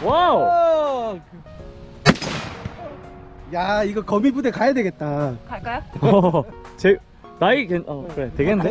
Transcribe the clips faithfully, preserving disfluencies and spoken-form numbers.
와우. 야, 이거 거미부대 가야 되겠다. 갈까요? 어, 제 나이 괜, 어 그래 되겠는데?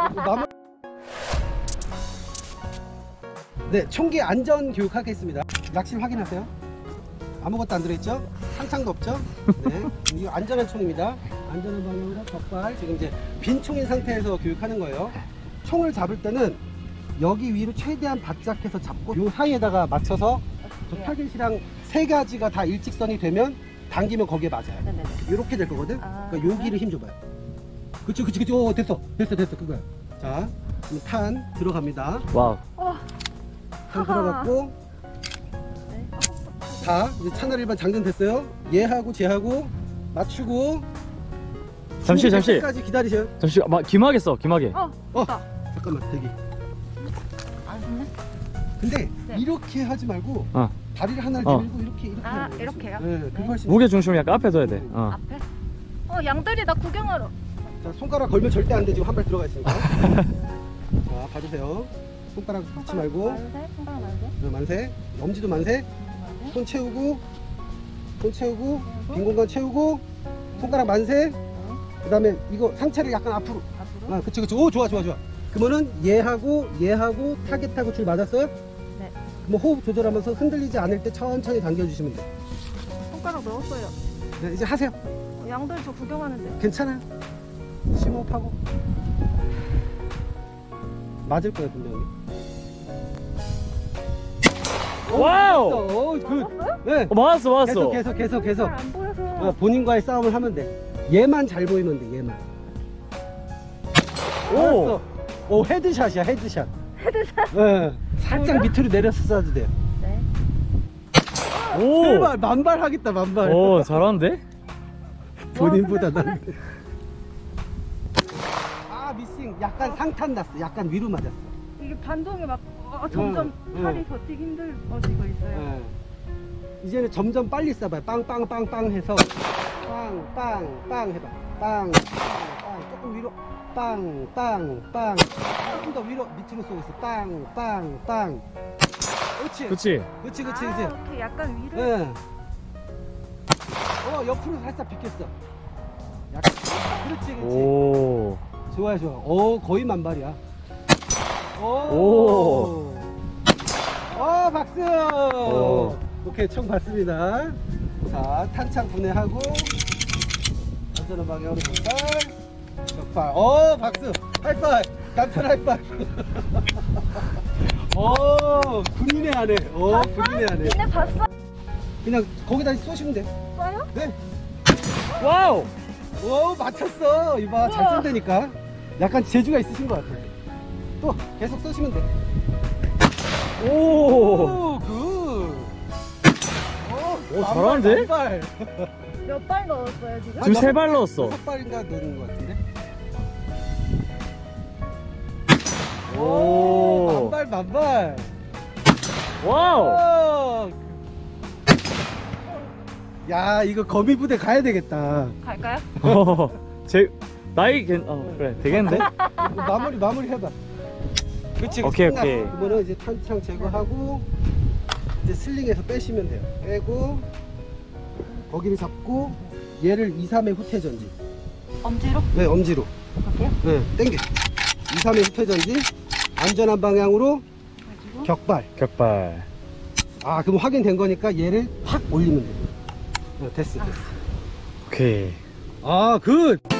네, 총기 안전 교육하겠습니다. 낚시 확인하세요. 아무것도 안 들어있죠? 상창도 없죠? 네, 이거 안전한 총입니다. 안전한 방향으로 격발. 지금 이제 빈 총인 상태에서 교육하는 거예요. 총을 잡을 때는 여기 위로 최대한 바짝해서 잡고 요 사이에다가 맞춰서 저 타겟이랑 세 가지가 다 일직선이 되면 당기면 거기에 맞아요. 네네네. 이렇게 될 거거든. 아, 그러니까 여기를 힘 줘봐요. 그치 그치 그치. 오, 됐어 됐어 됐어 그거야. 자, 그럼 탄 들어갑니다. 와우. 어. 탄 들어갔고 네. 다 이제 차날 일반 장전 됐어요. 얘하고 쟤하고 맞추고 잠시 잠시 까지 기다리세요. 잠시 막 김하겠어 김하게. 어. 어 됐다. 잠깐만 대기. 안 됐네. 근데 네. 이렇게 하지 말고 어. 다리를 하나를 어. 들고 이렇게 이렇게 아, 하는 거예요. 이렇게요? 네, 그거 네. 훨씬 무게 중심을 약간 앞에 둬야 돼. 어. 앞에? 어, 양들이 나 구경하러. 자, 손가락 걸면 절대 안 돼. 지금 한 발 들어가 있으니까. 자, 봐주세요. 손가락 놓지 말고. 만세, 손가락 만세. 네, 만세. 엄지도 만세. 만세. 손 채우고, 손 채우고, 빈 공간 채우고, 손가락 만세. 그 다음에 이거 상체를 약간 앞으로. 앞으로. 아, 그치, 그치. 오, 좋아, 좋아, 좋아. 그러면은 얘하고, 얘하고 타겟하고 줄 맞았어요? 네. 그럼 호흡 조절하면서 흔들리지 않을 때 천천히 당겨주시면 돼요. 손가락 넣었어요. 네, 이제 하세요. 어, 양들 저 구경하는데. 괜찮아요. 심호흡하고. 맞을 거예요, 분명히. 와우. 오, 굿. 넣었어요? 네. 어, 맞았어 맞았어. 계속, 계속, 계속, 계속. 잘 안 보여서. 어, 본인과의 싸움을 하면 돼. 얘만 잘 보이면 돼, 얘만. 오. 알았어. 오, 헤드샷이야, 헤드샷. 헤드샷. 네. 살짝 밑으로 내려서 쏴도 돼요. 네. 오. 제발, 만발 하겠다, 만발. 오 잘하는데? 본인보다 와, 근데 난. 아, 미싱. 약간 상탄 났어. 약간 위로 맞았어. 이게 반동이 막 어, 점점 응, 팔이 응. 버티기 힘들어지고 있어요. 네. 이제는 점점 빨리 쏴봐요. 빵빵빵빵 해서 빵빵빵 해봐. 빵빵빵 조금 위로 빵빵빵 조금 더 위로 밑으로 쏘고 있어. 빵빵빵. 그렇지. 그치. 그렇지, 그렇지, 아, 이제. 오케이. 약간 위로. 예. 어, 옆으로 살짝 비켰어. 약간. 그렇지, 그렇지. 오. 좋아요, 좋아. 오, 거의 만발이야. 오. 오. 어, 박수. 오. 오케이, 총 받습니다. 자, 탄창 분해하고 안전한 방향으로 격발. 격발. 어, 박수. 하이파이. 간편 하이파이. 오, 군인의 하네. 오, 봤어? 군인의 하네. 니네 봤어? 그냥 거기다 쏘시면 돼. 써요? 네. 와우. 오, 맞췄어. 이봐, 잘 우와. 쏜다니까. 약간 재주가 있으신 것 같아. 또 계속 쏘시면 돼. 오. 오, 굿. 오, 오, 잘하는데? 발. 몇 발 넣었어요 지금? 지금 세 발 넣었어. 섯 발인가 넣는 것 같은데. 오. 만발, 만발. 와우. 오. 야, 이거 거미부대 가야 되겠다. 갈까요? 어, 제 나이 괜, 어 그래 되겠는데? 마무리, 마무리 해봐. 그치, 오케이, 끝났어. 오케이. 그러면 이제 탄창 제거하고 이제 슬링에서 빼시면 돼요. 빼고 거기를 잡고 얘를 이, 삼 회 후퇴 전진. 엄지로? 네, 엄지로. 갈게요? 네, 땡겨. 이, 삼 회 후퇴 전진. 안전한 방향으로 가지고. 격발. 격발. 아, 그럼 확인된 거니까 얘를 확 올리면 돼요. 네, 됐어, 됐어. 오케이. 아, 굿.